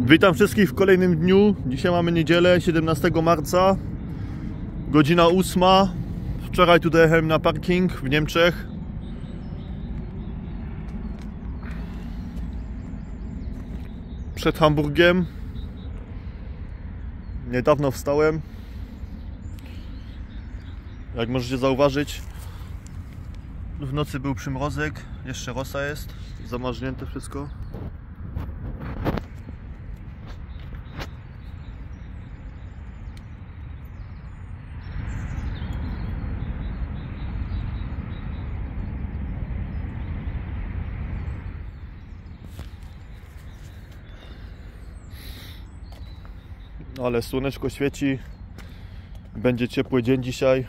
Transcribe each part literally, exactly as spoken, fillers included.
Witam wszystkich w kolejnym dniu. Dzisiaj mamy niedzielę, siedemnastego marca, godzina ósma. Wczoraj tu dojechałem na parking w Niemczech. Przed Hamburgiem. Niedawno wstałem. Jak możecie zauważyć, w nocy był przymrozek, jeszcze rosa jest, zamarznięte wszystko. Ale słoneczko świeci, będzie ciepły dzień dzisiaj.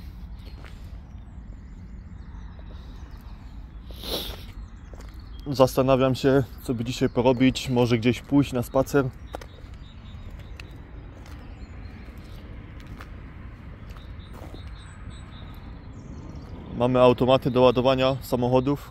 Zastanawiam się, co by dzisiaj porobić, może gdzieś pójść na spacer. Mamy automaty do ładowania samochodów.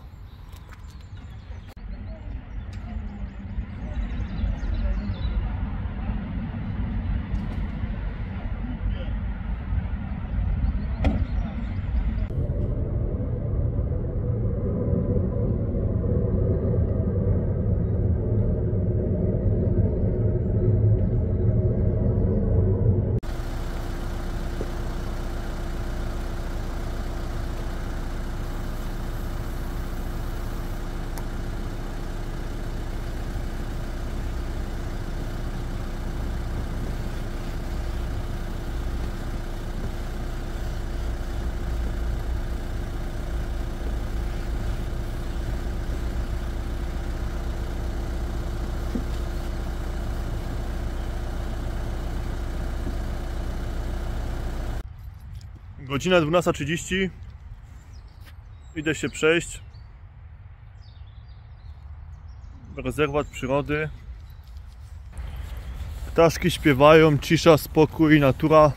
Godzina dwunasta trzydzieści. Idę się przejść. Rezerwat przyrody. Ptaszki śpiewają, cisza, spokój, natura.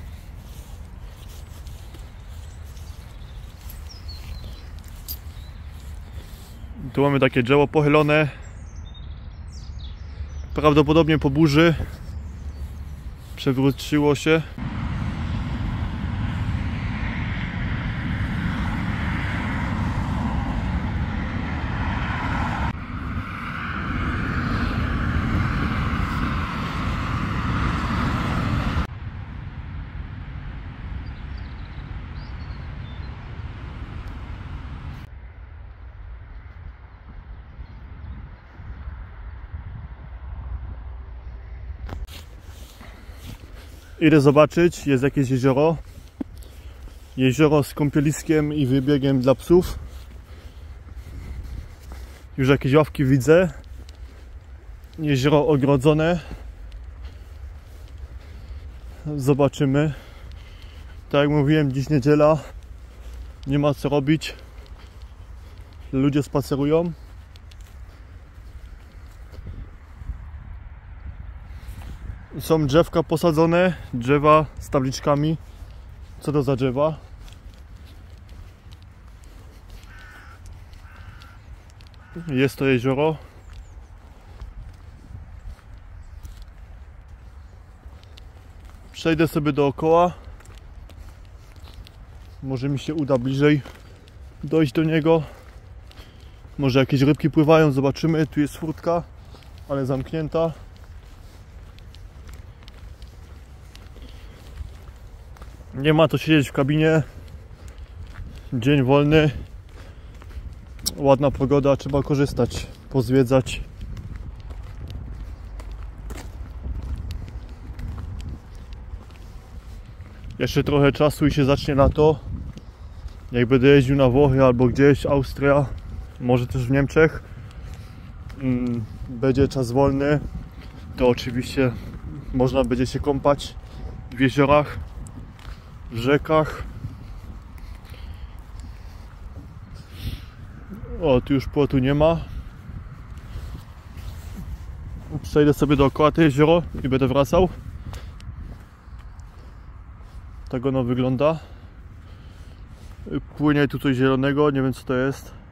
Tu mamy takie drzewo pochylone. Prawdopodobnie po burzy przewróciło się. Idę zobaczyć, jest jakieś jezioro. Jezioro z kąpieliskiem i wybiegiem dla psów. Już jakieś ławki widzę. Jezioro ogrodzone. Zobaczymy. Tak jak mówiłem, dziś niedziela. Nie ma co robić. Ludzie spacerują. Są drzewka posadzone, drzewa z tabliczkami. Co to za drzewa? Jest to jezioro. Przejdę sobie dookoła. Może mi się uda bliżej dojść do niego. Może jakieś rybki pływają, zobaczymy. Tu jest furtka, ale zamknięta. Nie ma to siedzieć w kabinie. Dzień wolny. Ładna pogoda, trzeba korzystać, pozwiedzać. Jeszcze trochę czasu i się zacznie lato. Jak będę jeździł na Włochy albo gdzieś, Austria, może też w Niemczech, będzie czas wolny, to oczywiście można będzie się kąpać w jeziorach, w rzekach. O, tu już płotu nie ma. Przejdę sobie dookoła to jezioro i będę wracał. Tak ono wygląda. Płynie tu coś zielonego, nie wiem co to jest.